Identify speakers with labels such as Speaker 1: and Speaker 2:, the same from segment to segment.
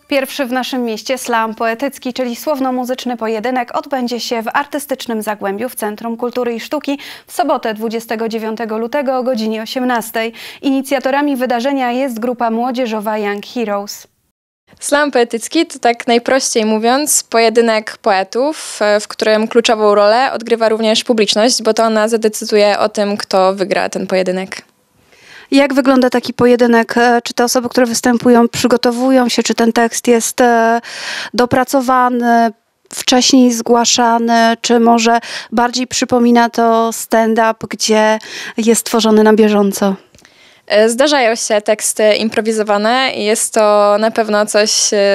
Speaker 1: Pierwszy w naszym mieście slam poetycki, czyli słowno-muzyczny pojedynek, odbędzie się w Artystycznym Zagłębiu w Centrum Kultury i Sztuki w sobotę 29 lutego o godzinie 18. Inicjatorami wydarzenia jest grupa młodzieżowa Young Heroes.
Speaker 2: Slam poetycki to, tak najprościej mówiąc, pojedynek poetów, w którym kluczową rolę odgrywa również publiczność, bo to ona zadecyduje o tym, kto wygra ten pojedynek.
Speaker 1: Jak wygląda taki pojedynek? Czy te osoby, które występują, przygotowują się? Czy ten tekst jest dopracowany, wcześniej zgłaszany? Czy może bardziej przypomina to stand-up, gdzie jest tworzony na bieżąco?
Speaker 2: Zdarzają się teksty improwizowane i jest to na pewno coś,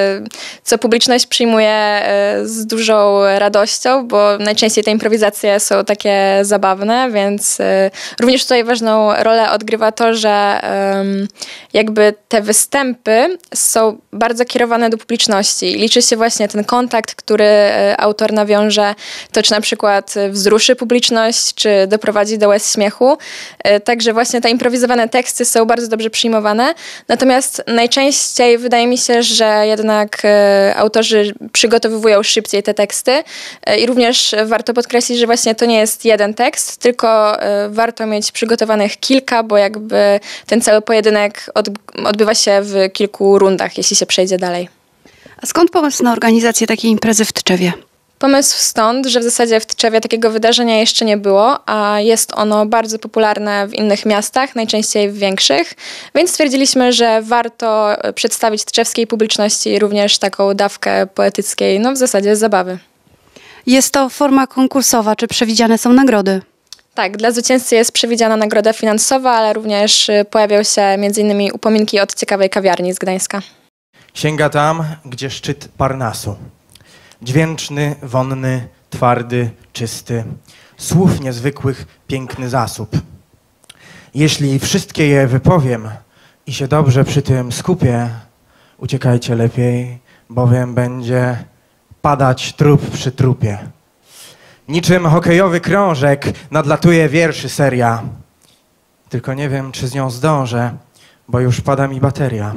Speaker 2: co publiczność przyjmuje z dużą radością, bo najczęściej te improwizacje są takie zabawne, więc również tutaj ważną rolę odgrywa to, że jakby te występy są bardzo kierowane do publiczności. Liczy się właśnie ten kontakt, który autor nawiąże, to czy na przykład wzruszy publiczność, czy doprowadzi do łez śmiechu. Także właśnie te improwizowane teksty są bardzo dobrze przyjmowane. Natomiast najczęściej wydaje mi się, że jednak autorzy przygotowują szybciej te teksty i również warto podkreślić, że właśnie to nie jest jeden tekst, tylko warto mieć przygotowanych kilka, bo jakby ten cały pojedynek odbywa się w kilku rundach, jeśli się przejdzie dalej.
Speaker 1: A skąd pomysł na organizację takiej imprezy w Tczewie?
Speaker 2: Pomysł stąd, że w zasadzie w Tczewie takiego wydarzenia jeszcze nie było, a jest ono bardzo popularne w innych miastach, najczęściej w większych, więc stwierdziliśmy, że warto przedstawić tczewskiej publiczności również taką dawkę poetyckiej, no w zasadzie zabawy.
Speaker 1: Jest to forma konkursowa, czy przewidziane są nagrody?
Speaker 2: Tak, dla zwycięzcy jest przewidziana nagroda finansowa, ale również pojawią się m.in. upominki od ciekawej kawiarni z Gdańska.
Speaker 3: Sięga tam, gdzie szczyt Parnasu. Dźwięczny, wonny, twardy, czysty, słów niezwykłych, piękny zasób. Jeśli wszystkie je wypowiem i się dobrze przy tym skupię, uciekajcie lepiej, bowiem będzie padać trup przy trupie. Niczym hokejowy krążek nadlatuje wierszy seria. Tylko nie wiem, czy z nią zdążę, bo już pada mi bateria.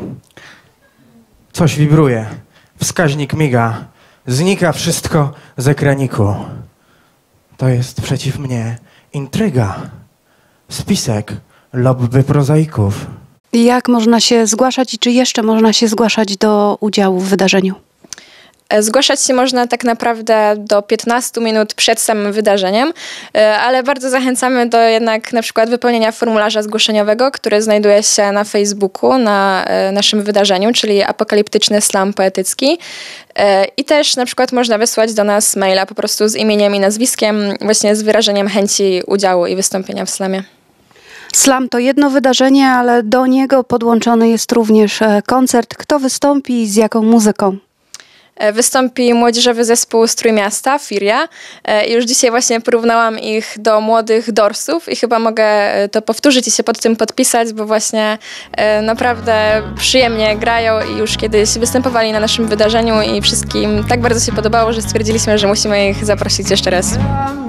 Speaker 3: Coś wibruje, wskaźnik miga. Znika wszystko z ekraniku. To jest przeciw mnie intryga. Spisek lobby prozaików.
Speaker 1: Jak można się zgłaszać i czy jeszcze można się zgłaszać do udziału w wydarzeniu?
Speaker 2: Zgłaszać się można tak naprawdę do 15 minut przed samym wydarzeniem, ale bardzo zachęcamy do jednak na przykład wypełnienia formularza zgłoszeniowego, który znajduje się na Facebooku na naszym wydarzeniu, czyli Apokaliptyczny Slam Poetycki. I też na przykład można wysłać do nas maila po prostu z imieniem i nazwiskiem, właśnie z wyrażeniem chęci udziału i wystąpienia w slamie.
Speaker 1: Slam to jedno wydarzenie, ale do niego podłączony jest również koncert. Kto wystąpi i z jaką muzyką?
Speaker 2: Wystąpi młodzieżowy zespół z Trójmiasta, Firia. Już dzisiaj właśnie porównałam ich do młodych Dorsów i chyba mogę to powtórzyć i się pod tym podpisać, bo właśnie naprawdę przyjemnie grają i już kiedyś występowali na naszym wydarzeniu i wszystkim tak bardzo się podobało, że stwierdziliśmy, że musimy ich zaprosić jeszcze raz.